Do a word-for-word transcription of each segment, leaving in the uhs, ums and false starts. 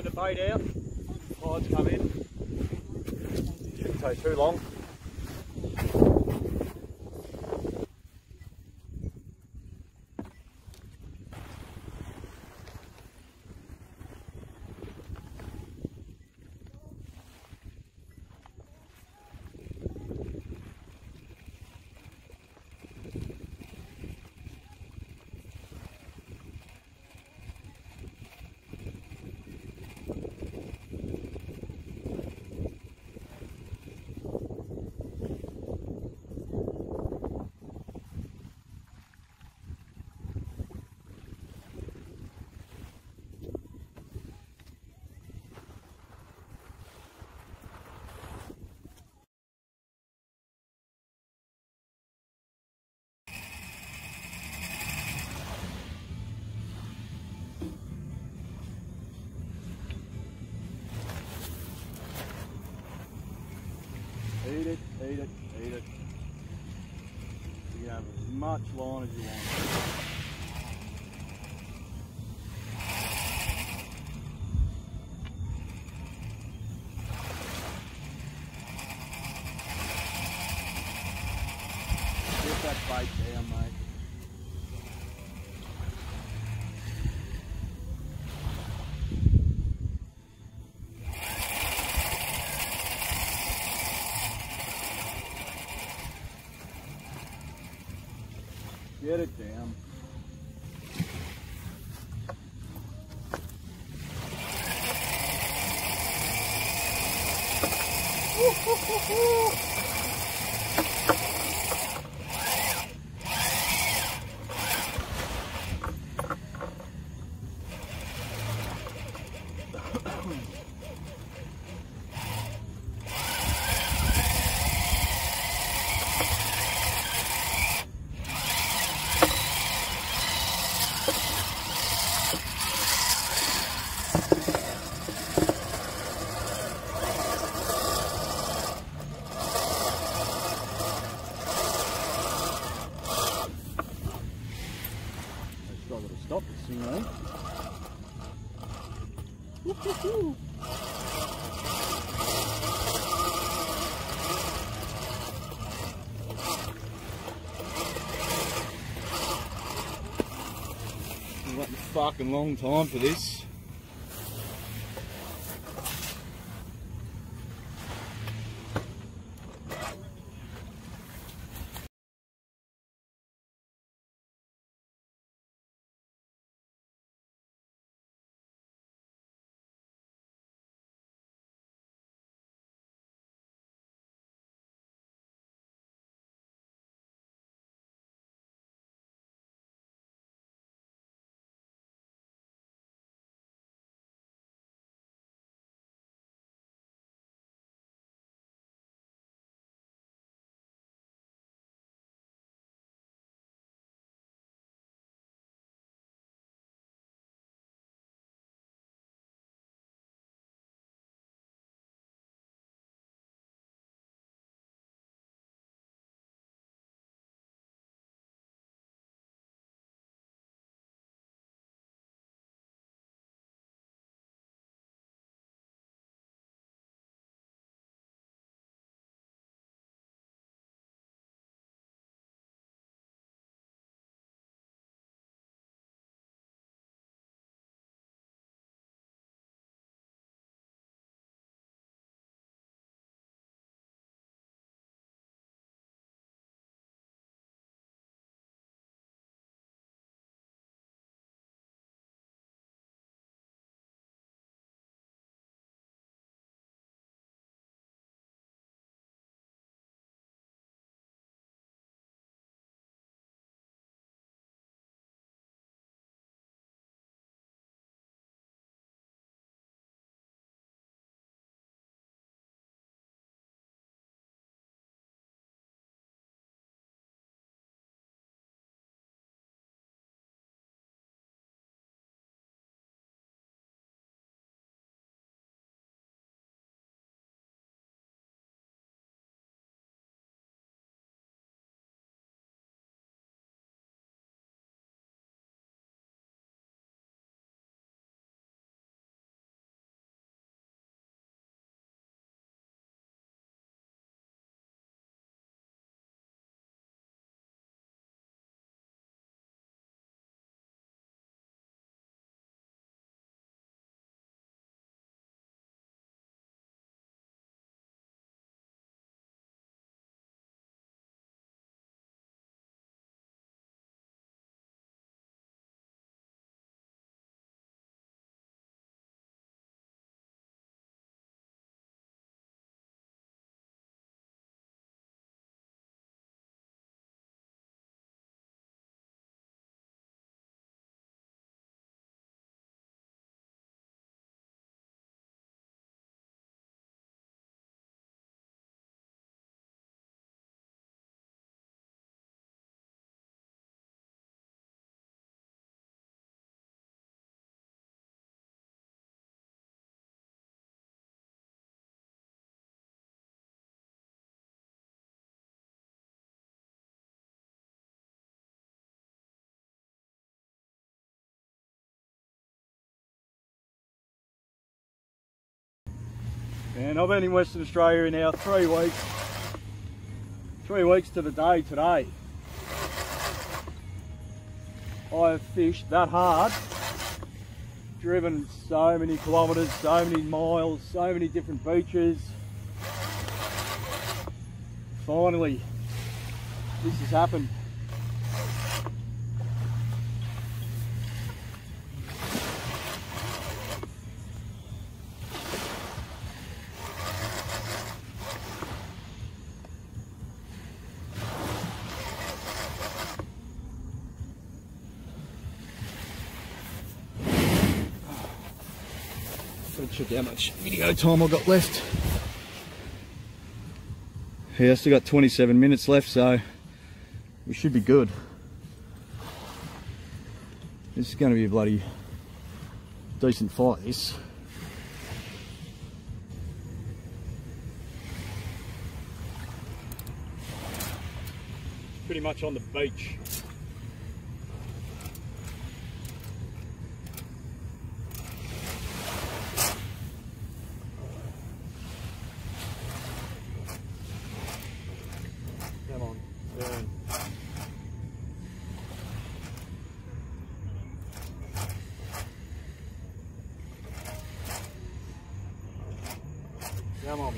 the bait out. Tides come in. Shouldn't take too long. Eat it, eat it, eat it. You can have as much line as you want. Get that bait down, mate. Get it down. Woo, woo, woo, woo. I've got to stop this thing, eh? Woo, woo, woo. I've got a fucking long time for this. And I've been in Western Australia now three weeks. Three weeks to the day today. I have fished that hard, driven so many kilometres, so many miles, so many different beaches. Finally, this has happened. Check how much video time I've got left. Yeah, I still got twenty-seven minutes left, so we should be good. This is going to be a bloody decent fight, this. Pretty much on the beach. Come on, turn. Come on, mate.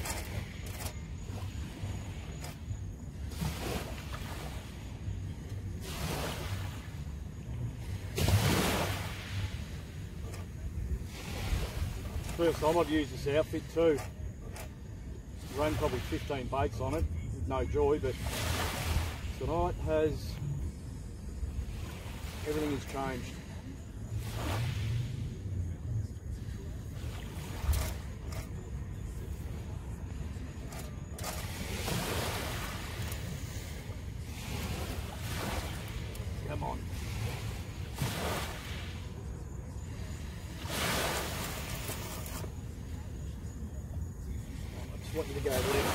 First time I've used this outfit too. Run probably fifteen baits on it. No joy, but tonight has, everything has changed. Come on. I just want you to go there.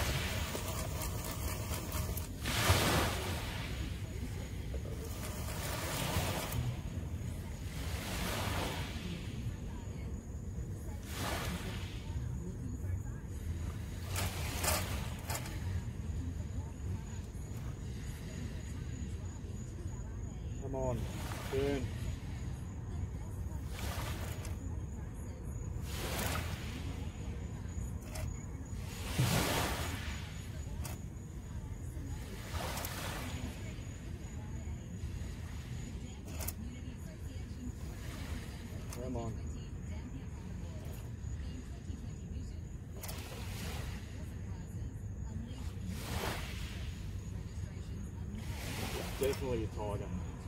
Come on, turn. Come on. Definitely a tiger.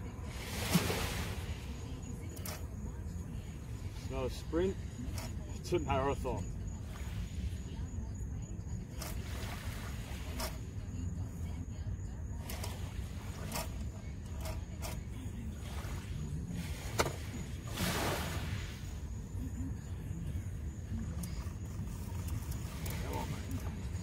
It's not a sprint, it's a marathon. Come on, mate.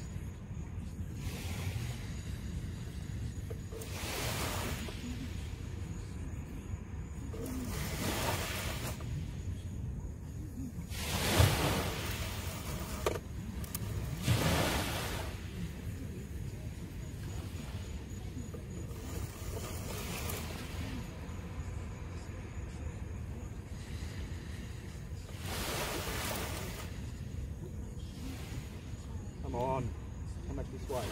Come on, come back this way.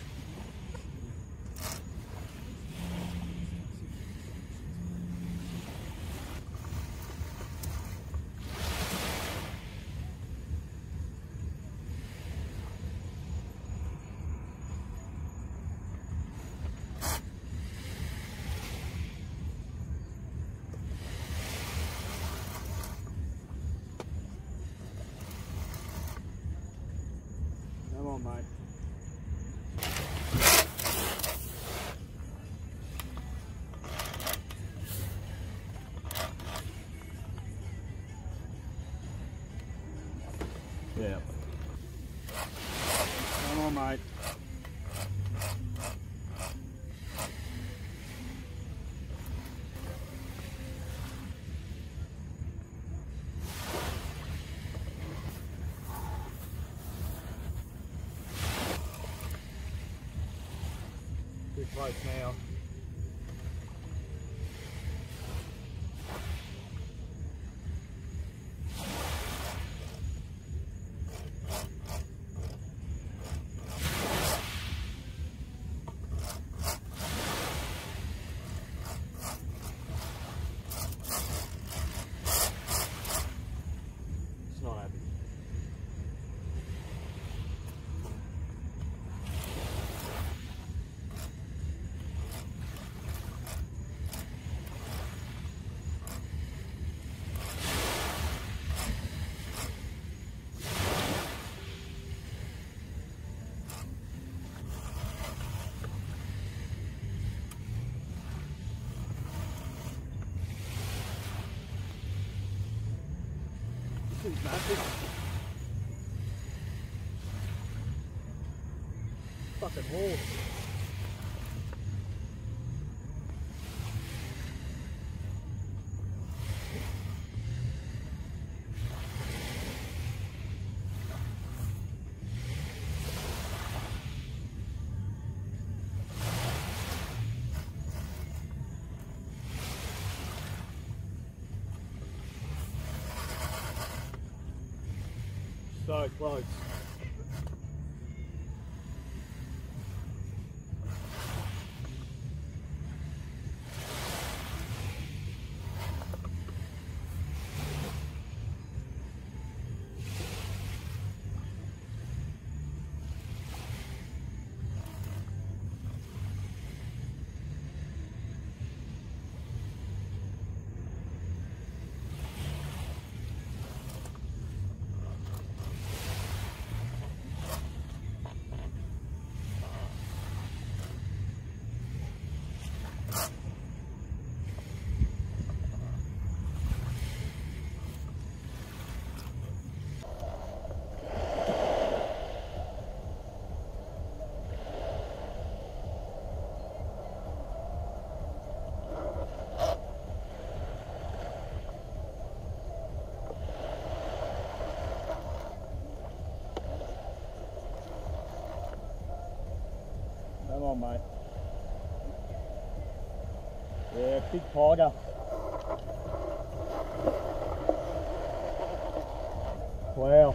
Come on, mate. Yeah. Come on, mate. place now. It's not happy. This is massive. Fucking horse. So close. Come on, mate. Yeah, big tiger. Wow.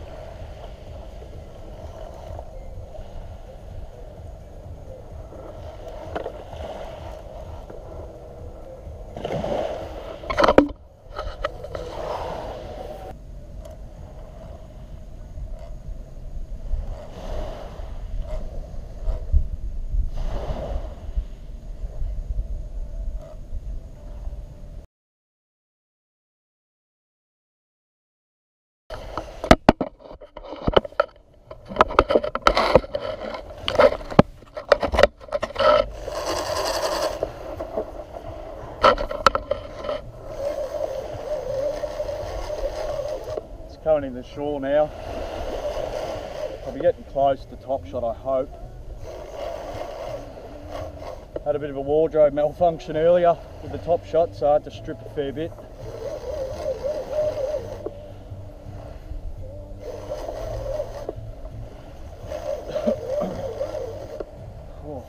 Coming in the shore now. I'll be getting close to top shot, I hope. Had a bit of a wardrobe malfunction earlier with the top shot, so I had to strip a fair bit. Oh.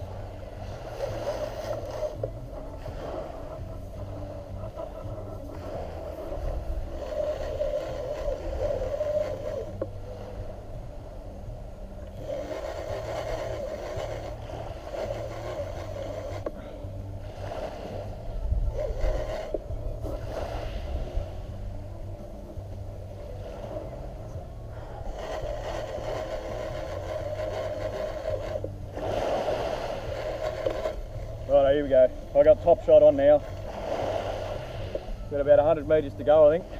Right, here we go. I got top shot on now. Got about one hundred metres to go, I think.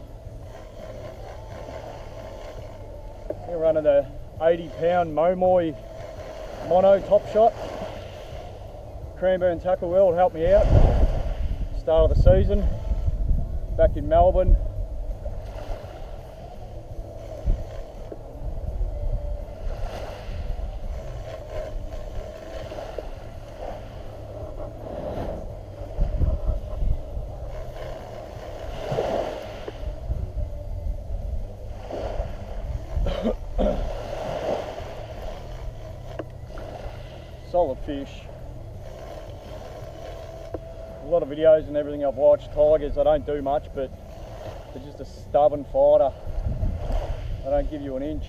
We're running the eighty pound Momoy mono top shot. Cranbourne Tackle World helped me out. Start of the season, back in Melbourne. Solid fish. a lot of videos and everything I've watched, tigers, they don't do much, but they're just a stubborn fighter. They don't give you an inch.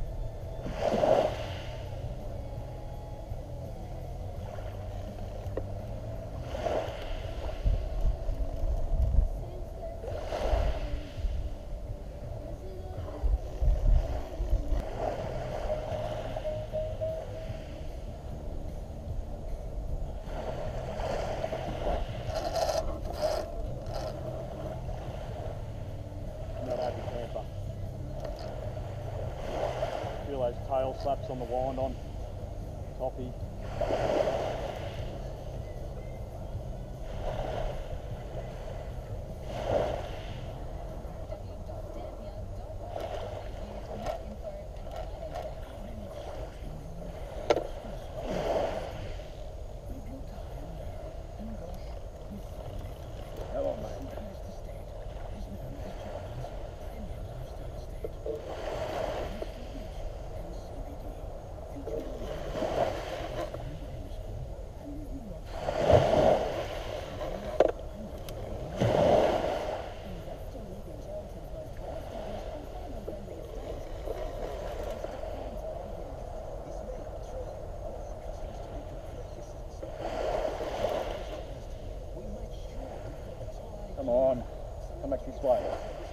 Feel those tail slaps on the wind on toppy. Come on, come back this way.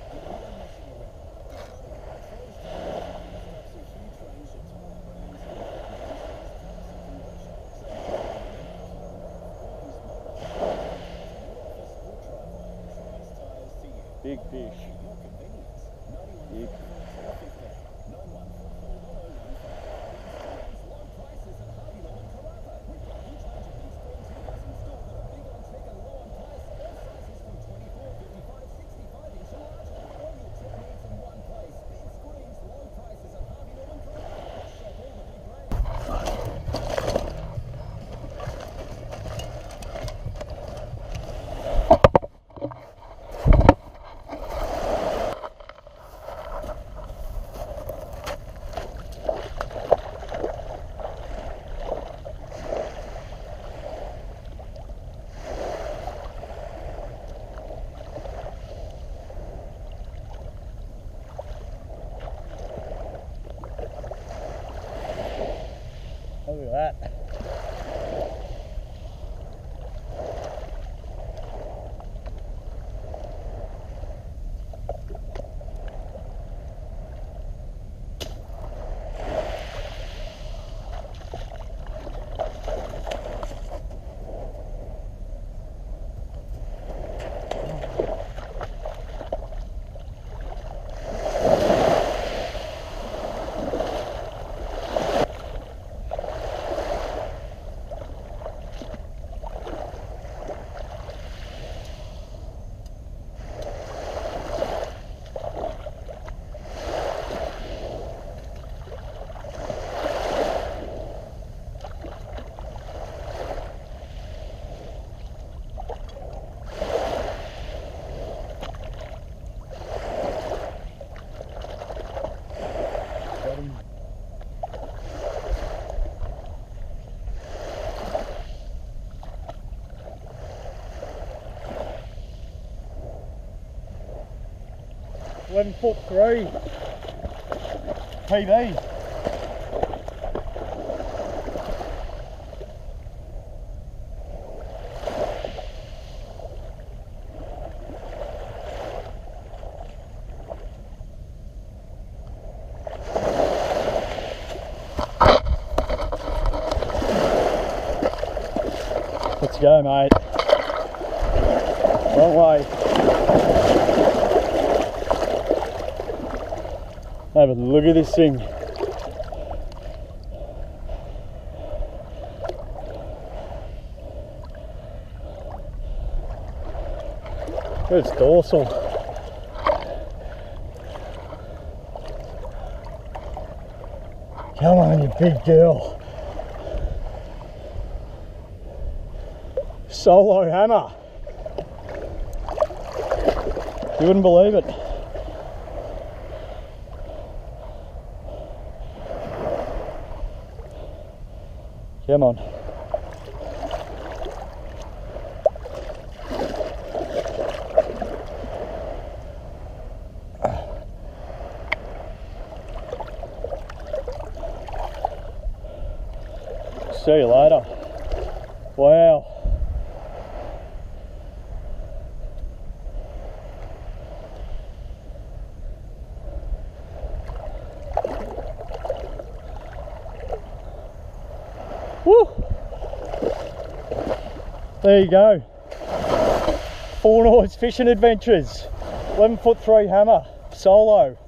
Big fish. Big. Look at that. eleven foot three P B. Let's go, mate. Long way. Have a look at this thing. It's dorsal. Come on, you big girl. Solo hammer. You wouldn't believe it. Come on. See you later. Wow. Woo! There you go. Four Nords Fishing Adventures. eleven foot three hammer, solo.